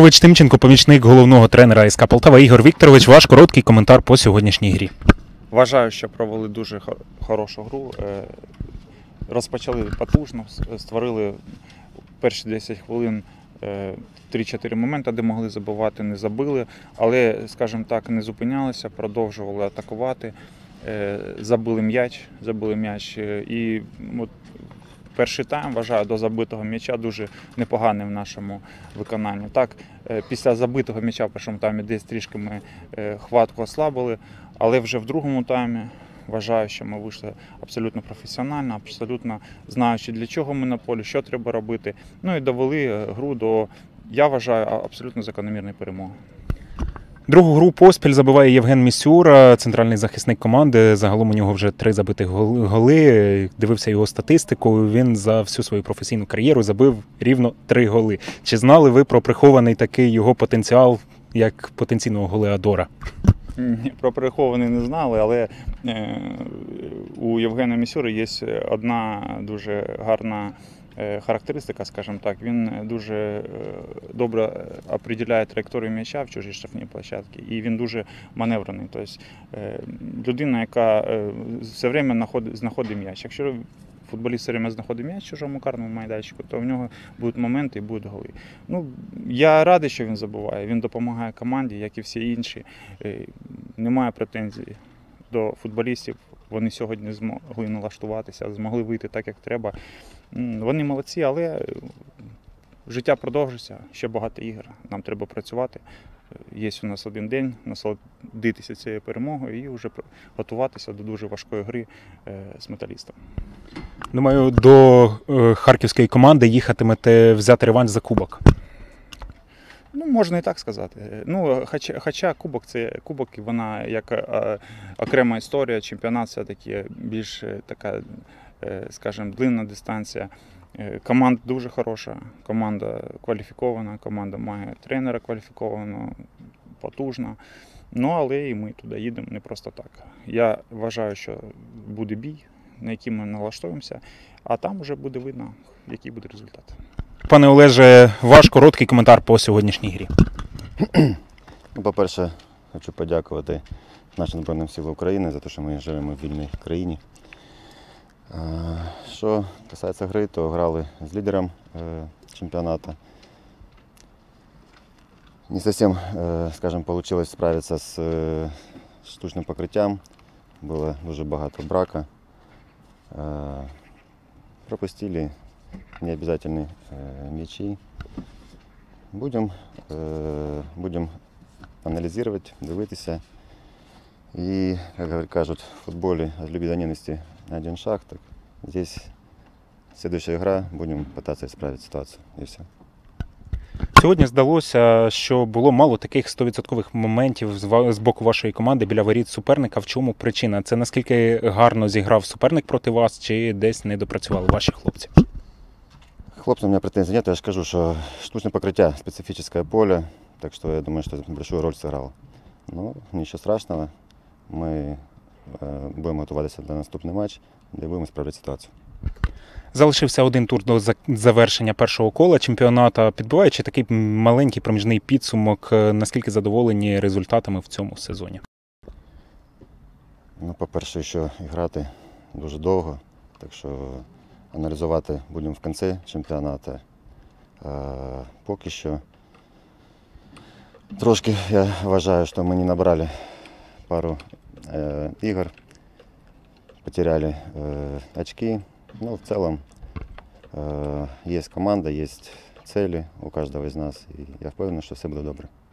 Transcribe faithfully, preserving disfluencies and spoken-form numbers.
Вікторович Тимченко, помічник головного тренера СК Полтава. Ігор Вікторович, ваш короткий коментар по сьогоднішній грі. Вважаю, що провели дуже хорошу гру. Розпочали потужно, створили перші десять хвилин три-чотири моменти, де могли забивати, не забили. Але, скажімо так, не зупинялися, продовжували атакувати. Забили м'яч, забили м'яч. І от перший тайм, вважаю, до забитого м'яча дуже непоганий в нашому виконанні. Так, після забитого м'яча в першому таймі десь трішки ми хватку ослабили, але вже в другому таймі вважаю, що ми вийшли абсолютно професіонально, абсолютно знаючи, для чого ми на полі, що треба робити. Ну і довели гру до, я вважаю, абсолютно закономірної перемоги. Другу гру поспіль забиває Євген Місюра, центральний захисник команди. Загалом у нього вже три забитих голи. Дивився його статистику. Він за всю свою професійну кар'єру забив рівно три голи. Чи знали ви про прихований такий його потенціал, як потенційного голеадора? Ні, про прихований не знали, але у Євгена Місюри є одна дуже гарна характеристика, скажімо так. Він дуже добре определяє траєкторію м'яча в чужій штрафній площадці, і він дуже маневрений. Тобто людина, яка все время знаходить м'яч. Якщо футболіст все время знаходить м'яч в чужому карному майданчику, то в нього будуть моменти і будуть голи. Ну, я радий, що він забуває. Він допомагає команді, як і всі інші. Немає претензій до футболістів. Вони сьогодні змогли налаштуватися, змогли вийти так, як треба. Вони молодці, але життя продовжується, ще багато ігор. Нам треба працювати. Є у нас один день, насолодитися цією перемогою і вже готуватися до дуже важкої гри з Металістом. Думаю, до харківської команди їхатимете взяти реванш за кубок. Ну, можна і так сказати. Ну, хоча, хоча кубок це кубок, і вона як а, окрема історія, чемпіонат все-таки більш така, скажімо, длинна дистанція. Команда дуже хороша, команда кваліфікована, команда має тренера кваліфікованого, потужна. Ну, але і ми туди їдемо не просто так. Я вважаю, що буде бій, на який ми налаштуємося, а там вже буде видно, який буде результат. Пане Олеже, ваш короткий коментар по сьогоднішній грі. Ну, по-перше, хочу подякувати нашим Збройним силам України за те, що ми живемо в вільній країні. Що касається гри, то грали з лідером чемпіонату. Не зовсім, скажімо, вийшло справитися з штучним покриттям. Було дуже багато брака. Пропустили необязательные э, мячи. Будем, э, будем анализировать, дивитися. И, как кажут в футболе, от любви до ненависти на один шаг. Так здесь следующая игра, будем пытаться исправить ситуацию. И все. Сьогодні здалося, що було мало таких сто відсотків моментів з боку вашої команди біля воріт суперника. В чому причина? Це наскільки гарно зіграв суперник проти вас, чи десь не допрацювали ваші хлопці? Хлопцам у меня претензий нет, я же скажу, что штучное покрытие, специфическое поле, так что я думаю, что это большую роль сыграло. Но ничего страшного, мы э, будем готуватися до наступний матч, де будемо справляти ситуацію. Залишився один тур до завершення першого кола чемпіонату. Підбиваючи такий маленький проміжний підсумок, наскільки задоволені результатами в цьому сезоні? Ну, по-перше, ще грати дуже довго, так що аналізувати будемо в кінці чемпіонату. А, поки що трошки я вважаю, що ми не набрали пару э, ігор, потеряли э, очки. Ну, в целом э, есть команда, есть цели у каждого из нас, и я впевнений, що все буде добре.